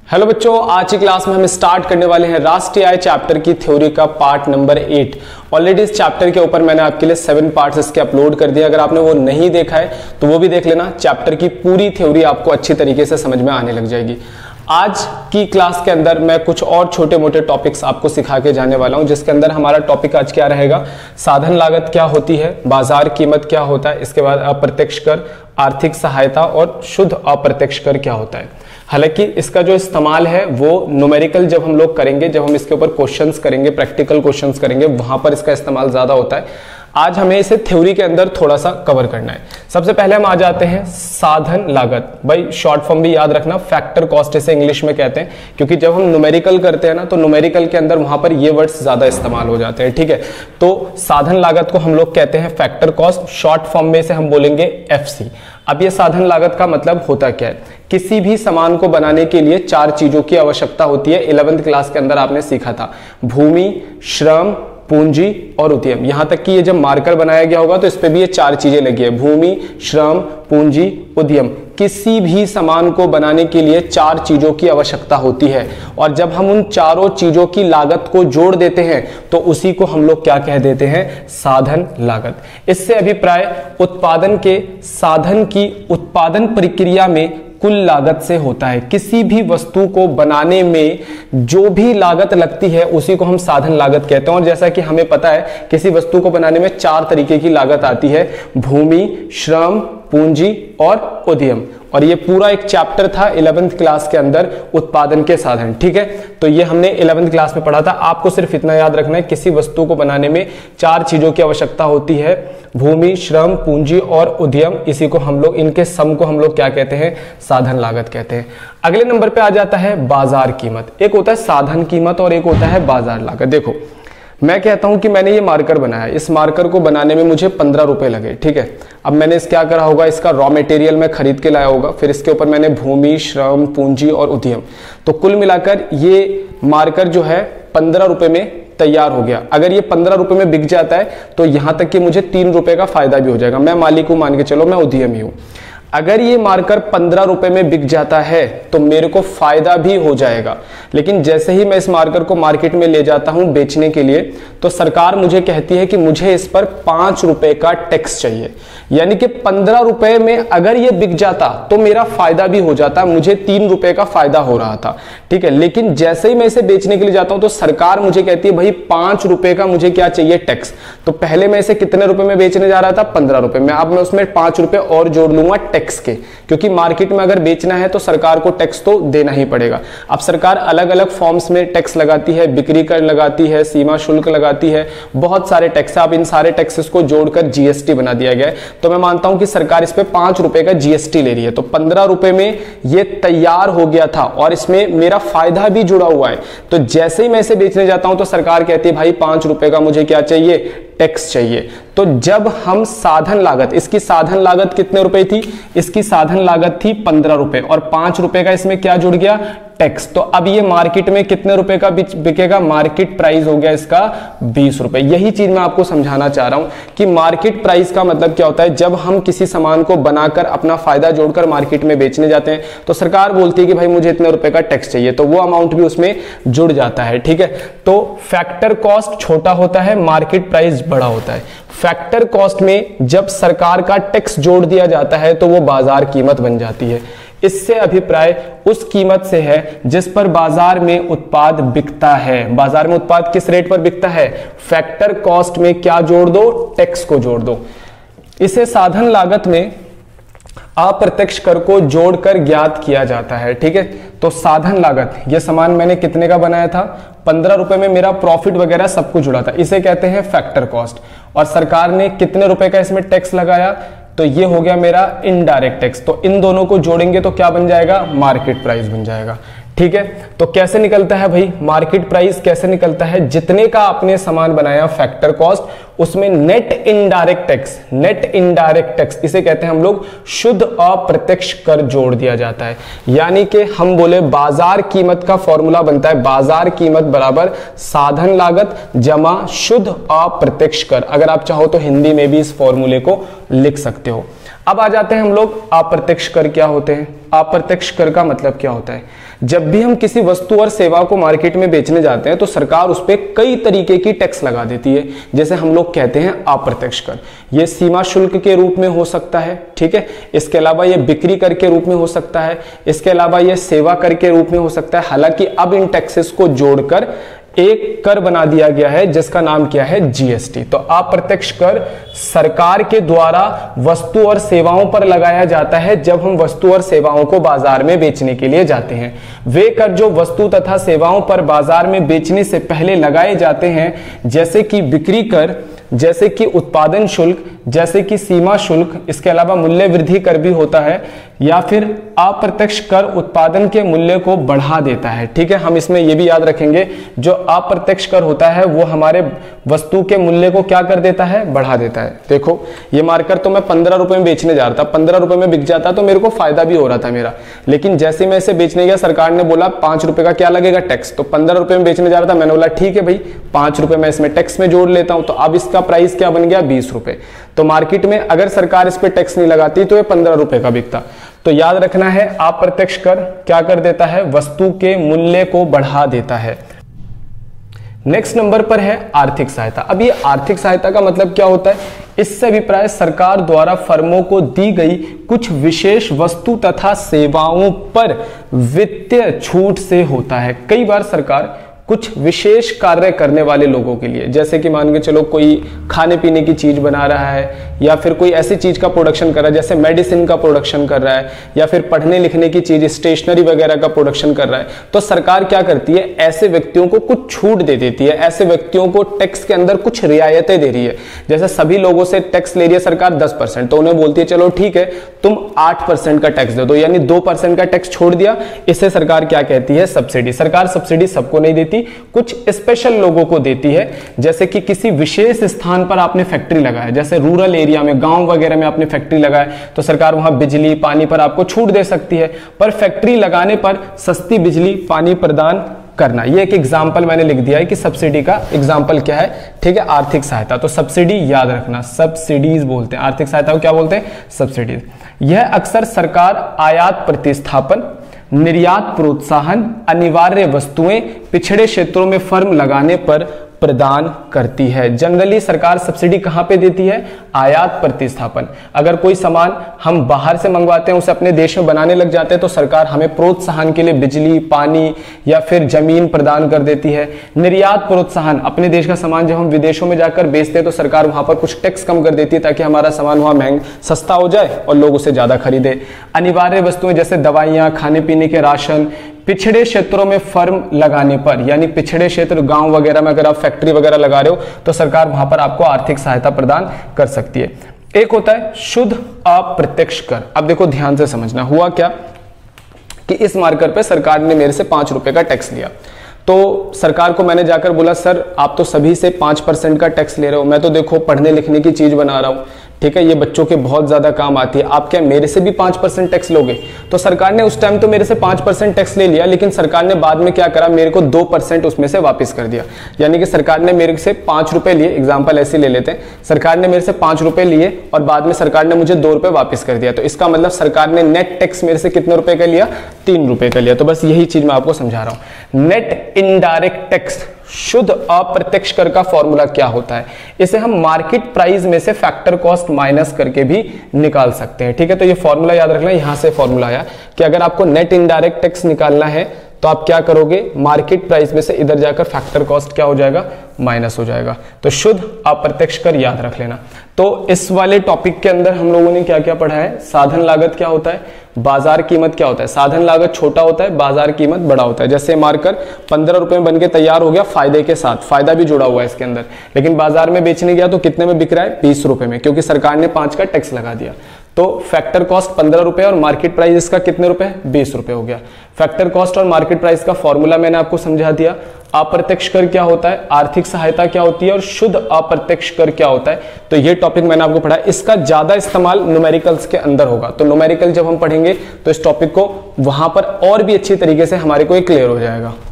Hello बच्चों, आज की क्लास में हम स्टार्ट करने वाले हैं राष्ट्रीय आय चैप्टर की थ्योरी का पार्ट नंबर 8। ऑलरेडी इस चैप्टर के ऊपर मैंने आपके लिए 7 पार्ट्स इसके अपलोड कर दिए। अगर आपने वो नहीं देखा है तो वो भी देख लेना। चैप्टर की पूरी थ्योरी आपको अच्छी तरीके से समझ में आने लग जाएगी। आज की क्लास के अंदर मैं कुछ और छोटे मोटे टॉपिक्स आपको सिखा के जाने वाला हूं, जिसके अंदर हमारा टॉपिक आज क्या रहेगा, साधन लागत क्या होती है, बाजार कीमत क्या होता है, इसके बाद अप्रत्यक्ष कर, आर्थिक सहायता और शुद्ध अप्रत्यक्ष कर क्या होता है। हालांकि इसका जो इस्तेमाल है वो न्यूमेरिकल जब हम लोग करेंगे, जब हम इसके ऊपर क्वेश्चंस करेंगे, प्रैक्टिकल क्वेश्चंस करेंगे, वहां पर इसका इस्तेमाल ज्यादा होता है। आज हमें इसे थ्योरी के अंदर थोड़ा सा कवर करना है। सबसे पहले हम आ जाते हैं साधन लागत। भाई शॉर्ट फॉर्म भी याद रखना, फैक्टर कॉस्ट इसे इंग्लिश में कहते हैं, क्योंकि जब हम न्यूमेरिकल करते हैं ना तो न्यूमेरिकल के अंदर वहां पर ये वर्ड्स ज्यादा इस्तेमाल हो जाते हैं। ठीक है, तो साधन लागत को हम लोग कहते हैं फैक्टर कॉस्ट, शॉर्ट फॉर्म में से हम बोलेंगे एफसी। अब ये साधन लागत का मतलब होता क्या है, किसी भी सामान को बनाने के लिए 4 चीजों की आवश्यकता होती है। 11th क्लास के अंदर आपने सीखा था, भूमि, श्रम, पूंजी और उद्यम। यहां तक कि ये जब मार्कर बनाया गया होगा तो इस पे भी ये 4 चीजें लगी है, भूमि, श्रम, पूंजी, उद्यम। किसी भी सामान को बनाने के लिए 4 चीजों की आवश्यकता होती है, और जब हम उन चारों चीजों की लागत को जोड़ देते हैं तो उसी को हम लोग क्या कह देते हैं, साधन लागत। इससे अभिप्राय उत्पादन के साधन की उत्पादन प्रक्रिया में कुल लागत से होता है। किसी भी वस्तु को बनाने में जो भी लागत लगती है उसी को हम साधन लागत कहते हैं। और जैसा कि हमें पता है किसी वस्तु को बनाने में 4 तरीके की लागत आती है, भूमि, श्रम, पूंजी और उद्यम। और ये पूरा एक चैप्टर था 11th क्लास के अंदर, उत्पादन के साधन। ठीक है, तो ये हमने 11th क्लास में पढ़ा था। आपको सिर्फ इतना याद रखना है, किसी वस्तु को बनाने में 4 चीजों की आवश्यकता होती है, भूमि, श्रम, पूंजी और उद्यम। इसी को हम लोग, इनके सम को हम लोग क्या कहते हैं, साधन लागत कहते हैं। अगले नंबर पे आ जाता है बाजार कीमत। एक होता है साधन कीमत और एक होता है बाजार लागत। देखो, मैं कहता हूं कि मैंने ये मार्कर बनाया, इस मार्कर को बनाने में मुझे 15 रुपए लगे। ठीक है, अब मैंने इस क्या करा होगा, इसका रॉ मटेरियल मैं खरीद के लाया होगा, फिर इसके ऊपर मैंने भूमि, श्रम, पूंजी और उद्यम, तो कुल मिलाकर ये मार्कर जो है 15 रुपए में तैयार हो गया। अगर ये 15 रुपए में बिक जाता है तो यहां तक कि मुझे 3 रुपए का फायदा भी हो जाएगा। मैं मालिक हूं, मान के चलो मैं उद्यमी हूं। अगर ये मार्कर 15 रुपए में बिक जाता है तो मेरे को फायदा भी हो जाएगा, लेकिन जैसे ही मैं इस मार्कर को मार्केट में ले जाता हूं बेचने के लिए तो सरकार मुझे कहती है कि मुझे इस पर 5 रुपए का टैक्स चाहिए। यानी कि 15 रुपए में अगर ये बिक जाता तो मेरा फायदा भी हो जाता, मुझे 3 रुपए का फायदा हो रहा था। ठीक है, लेकिन जैसे ही मैं इसे बेचने के लिए जाता हूं तो सरकार मुझे कहती है भाई 5 रुपए का मुझे क्या चाहिए, टैक्स। तो पहले मैं इसे कितने रुपए में बेचने जा रहा था, 15 रुपए में। अब मैं उसमें 5 रुपए और जोड़ लूंगा टैक्स के, क्योंकि मार्केट में अगर बेचना है तो सरकार को टैक्स तो देना ही पड़ेगा। अब सरकार अलग अलग फॉर्म्स में टैक्स लगाती है, बिक्री कर लगाती है, सीमा शुल्क लगाती है, बहुत सारे टैक्स। अब इन सारे टैक्सेस को जोड़कर जीएसटी बना दिया गया है। तो मैं मानता हूं कि सरकार इस पे 5 रुपए का जीएसटी ले रही है, तो 15 रुपए में ये तैयार हो गया था और इसमें मेरा फायदा भी जुड़ा हुआ है। तो जैसे ही मैं इसे बेचने जाता हूं तो सरकार कहती है भाई 5 रुपए का मुझे क्या चाहिए, टैक्स चाहिए। तो जब हम साधन लागत, इसकी साधन लागत कितने रुपए थी, इसकी साधन लागत थी 15 रुपए और 5 रुपए का इसमें क्या जुड़ गया, टैक्स। तो अब ये मार्केट में कितने रुपए का बिकेगा, मार्केट प्राइस हो गया इसका 20 रुपए। यही चीज मैं आपको समझाना चाह रहा हूं कि मार्केट प्राइस का मतलब क्या होता है। जब हम किसी सामान को बनाकर अपना फायदा जोड़कर मार्केट में बेचने जाते हैं तो सरकार बोलती है कि भाई मुझे इतने रुपए का टैक्स चाहिए, तो वो अमाउंट भी उसमें जुड़ जाता है। ठीक है, तो फैक्टर कॉस्ट छोटा होता है, मार्केट प्राइस बड़ा होता है। फैक्टर कॉस्ट में जब सरकार का टैक्स जोड़ दिया जाता है तो वो बाजार कीमत बन जाती है। इससे अभिप्राय उस कीमत से है जिस पर बाजार में उत्पाद बिकता है। बाजार में उत्पाद किस रेट पर बिकता है, फैक्टर कॉस्ट में क्या जोड़ दो, टैक्स को जोड़ दो। इसे साधन लागत में अप्रत्यक्ष कर को जोड़कर ज्ञात किया जाता है। ठीक है, तो साधन लागत, ये सामान मैंने कितने का बनाया था, 15 रुपए में मेरा प्रॉफिट वगैरह सब कुछ जुड़ा था, इसे कहते हैं फैक्टर कॉस्ट। और सरकार ने कितने रुपए का इसमें टैक्स लगाया, तो ये हो गया मेरा इनडायरेक्ट टैक्स। तो इन दोनों को जोड़ेंगे तो क्या बन जाएगा, मार्केट प्राइस बन जाएगा। ठीक है, तो कैसे निकलता है भाई मार्केट प्राइस, कैसे निकलता है, जितने का आपने सामान बनाया फैक्टर कॉस्ट उसमें net indirect tax, net indirect tax इसे कहते हैं हम लोग शुद्ध अप्रत्यक्ष कर जोड़ दिया जाता है। यानी कि हम बोले बाजार कीमत का फॉर्मूला बनता है, बाजार कीमत बराबर साधन लागत जमा शुद्ध अप्रत्यक्ष कर। अगर आप चाहो तो हिंदी में भी इस फॉर्मूले को लिख सकते हो। अब आ जाते हैं हम लोग अप्रत्यक्ष कर क्या होते हैं। अप्रत्यक्ष कर का मतलब क्या होता है? जब भी हम किसी वस्तु और सेवा को मार्केट में बेचने जाते हैं तो सरकार उस पर कई तरीके की टैक्स लगा देती है, जैसे हम लोग कहते हैं अप्रत्यक्ष कर। ये सीमा शुल्क के रूप में हो सकता है, ठीक है। इसके अलावा ये बिक्री कर के रूप में हो सकता है, इसके अलावा ये सेवा कर के रूप में हो सकता है। हालांकि अब इन टैक्सेस को जोड़कर एक कर बना दिया गया है जिसका नाम क्या है? जीएसटी। तो अप्रत्यक्ष कर सरकार के द्वारा वस्तु और सेवाओं पर लगाया जाता है जब हम वस्तु और सेवाओं को बाजार में बेचने के लिए जाते हैं। वे कर जो वस्तु तथा सेवाओं पर बाजार में बेचने से पहले लगाए जाते हैं, जैसे कि बिक्री कर, जैसे कि उत्पादन शुल्क, जैसे कि सीमा शुल्क, इसके अलावा मूल्य वृद्धि कर भी होता है, या फिर अप्रत्यक्ष कर उत्पादन के मूल्य को बढ़ा देता है, ठीक है। हम इसमें यह भी याद रखेंगे, जो अप्रत्यक्ष कर होता है वो हमारे वस्तु के मूल्य को क्या कर देता है? बढ़ा देता है। देखो ये मार्कर तो मैं 15 रुपए में बेचने जा रहा था, 15 रुपए में बिक जाता तो मेरे को फायदा भी हो रहा था मेरा, लेकिन जैसे मैं इसे बेचने गया सरकार ने बोला 5 रुपए का क्या लगेगा? टैक्स। तो 15 रुपए में बेचने जा रहा था, मैंने बोला ठीक है भाई 5 रुपए मैं इसमें टैक्स में जोड़ लेता हूं। तो अब इसका प्राइस क्या बन गया? 20 रुपए। तो मार्केट में अगर सरकार इस पे टैक्स नहीं लगाती तो ये 15 रुपए का बिकता। तो याद रखना है अप्रत्यक्ष कर क्या कर देता है? वस्तु के मूल्य को बढ़ा देता है। नेक्स्ट नंबर पर है आर्थिक सहायता। अब ये आर्थिक सहायता का मतलब क्या होता है? इससे अभिप्राय सरकार द्वारा फर्मों को दी गई कुछ विशेष वस्तु तथा सेवाओं पर वित्तीय छूट से होता है। कई बार सरकार कुछ विशेष कार्य करने वाले लोगों के लिए, जैसे कि मान के चलो कोई खाने पीने की चीज बना रहा है या फिर कोई ऐसी चीज का प्रोडक्शन कर रहा है, जैसे मेडिसिन का प्रोडक्शन कर रहा है या फिर पढ़ने लिखने की चीज स्टेशनरी वगैरह का प्रोडक्शन कर रहा है, तो सरकार क्या करती है? ऐसे व्यक्तियों को कुछ छूट दे देती है, ऐसे व्यक्तियों को टैक्स के अंदर कुछ रियायतें दे रही है। जैसे सभी लोगों से टैक्स ले रही है सरकार 10%, तो उन्हें बोलती है चलो ठीक है तुम 8% का टैक्स दे दो, यानी 2% का टैक्स छोड़ दिया। इससे सरकार क्या कहती है? सब्सिडी। सरकार सब्सिडी सबको नहीं देती, कुछ स्पेशल लोगों को देती है। जैसे कि किसी विशेष स्थान पर आपने फैक्ट्री लगाया, जैसे रूरल एरिया में, गांव वगैरह में आपने फैक्ट्री लगाया, तो सरकार वहां बिजली पानी पर आपको छूट दे सकती है। पर फैक्ट्री लगाने पर सस्ती बिजली पानी प्रदान करना, ये एक एग्जाम्पल मैंने लिख दिया है कि सब्सिडी का एग्जाम्पल क्या है, ठीक है। आर्थिक सहायता। तो सब्सिडी याद रखना, सब्सिडीज बोलते हैं। आर्थिक सहायता को क्या बोलते हैं? सब्सिडीज। यह अक्सर सरकार आयात प्रतिस्थापन, निर्यात प्रोत्साहन, अनिवार्य वस्तुएं पिछड़े क्षेत्रों में फर्म लगाने पर प्रदान करती है। जनरली सरकार सब्सिडी कहां पे देती है? आयात प्रतिस्थापन। अगर कोई सामान हम बाहर से मंगवाते हैं, उसे अपने देश में बनाने लग जाते हैं, तो सरकार हमें प्रोत्साहन के लिए बिजली पानी या फिर जमीन प्रदान कर देती है। निर्यात प्रोत्साहन, अपने देश का सामान जब हम विदेशों में जाकर बेचते हैं तो सरकार वहां पर कुछ टैक्स कम कर देती है ताकि हमारा सामान वहां सस्ता हो जाए और लोग उसे ज्यादा खरीदे। अनिवार्य वस्तुएं जैसे दवाइयां, खाने पीने के राशन, पिछड़े क्षेत्रों में फर्म लगाने पर, यानी पिछड़े क्षेत्र गांव वगैरह में अगर आप फैक्ट्री वगैरह लगा रहे हो तो सरकार वहां पर आपको आर्थिक सहायता प्रदान कर सकती है। एक होता है शुद्ध अप्रत्यक्ष कर। अब देखो ध्यान से समझना, हुआ क्या कि इस मार्कर पे सरकार ने मेरे से 5 रुपए का टैक्स लिया। तो सरकार को मैंने जाकर बोला सर आप तो सभी से 5% का टैक्स ले रहे हो, मैं तो देखो पढ़ने लिखने की चीज बना रहा हूं, ठीक है, ये बच्चों के बहुत ज्यादा काम आती है, आप क्या मेरे से भी 5% टैक्स लोगे? तो सरकार ने उस टाइम तो मेरे से 5% टैक्स ले लिया, लेकिन सरकार ने बाद में क्या करा? मेरे को 2% उसमें से वापस कर दिया। यानी कि सरकार ने मेरे से 5 रुपए लिए, एग्जाम्पल ऐसे ले लेते हैं, सरकार ने मेरे से 5 रुपए लिए और बाद में सरकार ने मुझे 2 रुपए वापस कर दिया। तो इसका मतलब सरकार ने नेट टैक्स मेरे से कितने रुपए का लिया? 3 रुपए का लिया। तो बस यही चीज मैं आपको समझा रहा हूं। नेट इनडायरेक्ट टैक्स, शुद्ध अप्रत्यक्ष कर का फॉर्मूला क्या होता है? इसे हम मार्केट प्राइस में से फैक्टर कॉस्ट माइनस करके भी निकाल सकते हैं, ठीक है। तो ये फॉर्मूला याद रखना, यहां से फॉर्मूला आया कि अगर आपको नेट इनडायरेक्ट टैक्स निकालना है तो आप क्या करोगे? मार्केट प्राइस में से इधर जाकर फैक्टर कॉस्ट क्या हो जाएगा? माइनस हो जाएगा। तो शुद्ध अप्रत्यक्ष कर याद रख लेना। तो इस वाले टॉपिक के अंदर हम लोगों ने क्या क्या पढ़ा है? साधन लागत क्या होता है, बाजार कीमत क्या होता है। साधन लागत छोटा होता है, बाजार कीमत बड़ा होता है। जैसे मार्कर 15 रुपए में बन के तैयार हो गया फायदे के साथ, फायदा भी जुड़ा हुआ है इसके अंदर, लेकिन बाजार में बेचने गया तो कितने में बिक रहा है? 20 रुपए में, क्योंकि सरकार ने 5 का टैक्स लगा दिया। तो फैक्टर कॉस्ट 15 रुपए और मार्केट प्राइस इसका कितने रुपए? 20 रुपए हो गया। फैक्टर कॉस्ट और मार्केट प्राइस का फॉर्मूला मैंने आपको समझा दिया। अप्रत्यक्ष कर क्या होता है, आर्थिक सहायता क्या होती है और शुद्ध अप्रत्यक्ष कर क्या होता है, तो ये टॉपिक मैंने आपको पढ़ा। इसका ज्यादा इस्तेमाल न्यूमेरिकल्स के अंदर होगा, तो न्यूमेरिकल जब हम पढ़ेंगे तो इस टॉपिक को वहां पर और भी अच्छी तरीके से हमारे को क्लियर हो जाएगा।